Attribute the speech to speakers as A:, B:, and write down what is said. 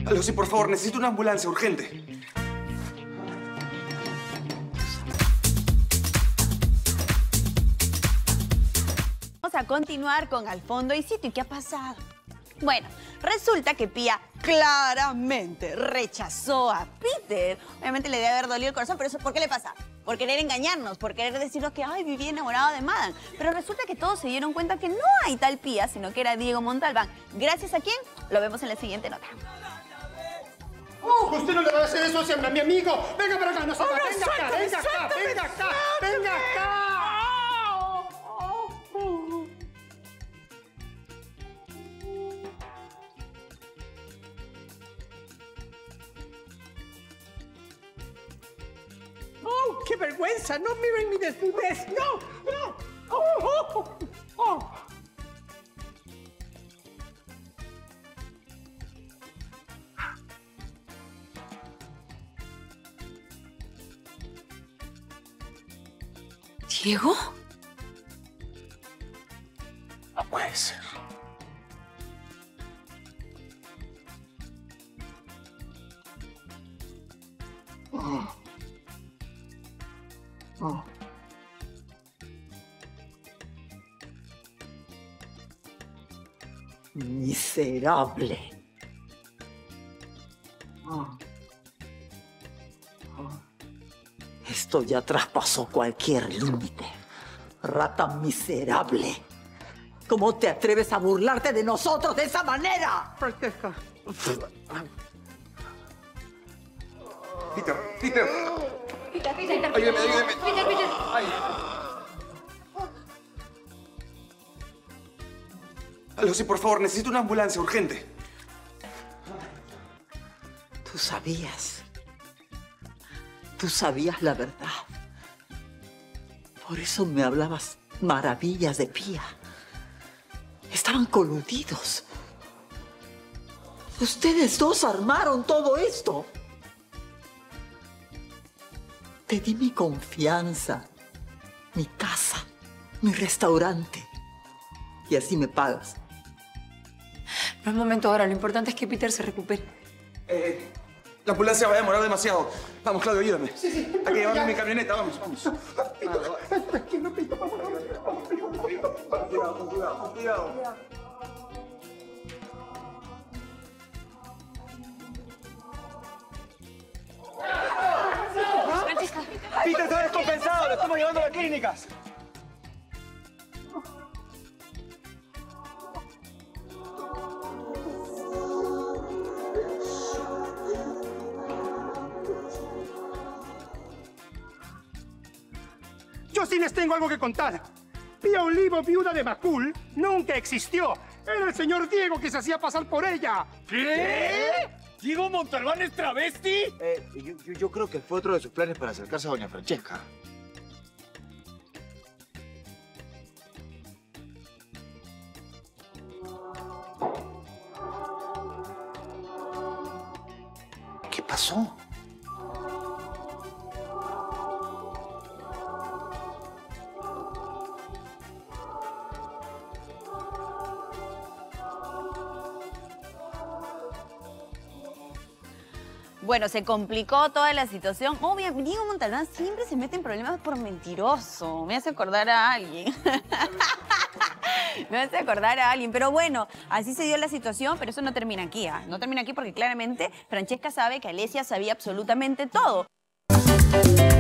A: Aló, sí, por favor, necesito una ambulancia urgente.
B: Vamos a continuar con Al fondo y sitio. ¿Y qué ha pasado? Bueno, resulta que Pía claramente rechazó a Peter. Obviamente le debe haber dolido el corazón, pero eso ¿por qué le pasa? Por querer engañarnos, por querer decirnos que ay, vivía enamorado de Madame. Pero resulta que todos se dieron cuenta que no hay tal Pía, sino que era Diego Montalbán. ¿Gracias a quién? Lo vemos en la siguiente nota.
C: Usted no le va a hacer eso a mi amigo. Venga para acá, no salga. Venga acá, venga acá, venga acá, venga acá. ¡Oh, qué vergüenza! ¡No miren mi desnudez! ¡No! ¡No! ¡Oh, oh, oh!
B: ¿Diego?
A: No puede ser.
D: Miserable. Esto ya traspasó cualquier límite. Rata miserable. ¿Cómo te atreves a burlarte de nosotros de esa manera?
C: Francesca.
A: Peter. Ayúdeme.
E: Peter.
A: Ay. Aló, sí, por favor, necesito una ambulancia urgente.
D: Tú sabías la verdad. Por eso me hablabas maravillas de Pía. Estaban coludidos. Ustedes dos armaron todo esto. Te di mi confianza, mi casa, mi restaurante. Y así me pagas.
E: No es momento ahora, lo importante es que Peter se recupere.
A: La ambulancia va a demorar demasiado. Vamos, Claudio, ayúdame.
C: Sí.
A: Hay que llevarme mi camioneta, vamos.
C: Tranquilo, Pito, vamos.
A: Con cuidado.
E: Francesca.
A: Peter está descompensado, lo estamos llevando a las clínicas.
C: Yo sí les tengo algo que contar. Pía Olivo, viuda de Macul, nunca existió. Era el señor Diego que se hacía pasar por ella.
F: ¿Qué? ¿Diego Montalbán es travesti?
G: Yo creo que fue otro de sus planes para acercarse a doña Francesca. ¿Qué pasó?
B: Bueno, se complicó toda la situación. Obviamente, Diego Montalbán siempre se mete en problemas por mentiroso. Me hace acordar a alguien. Pero bueno, así se dio la situación, pero eso no termina aquí, ¿ah? No termina aquí porque claramente Francesca sabe que Alesia sabía absolutamente todo.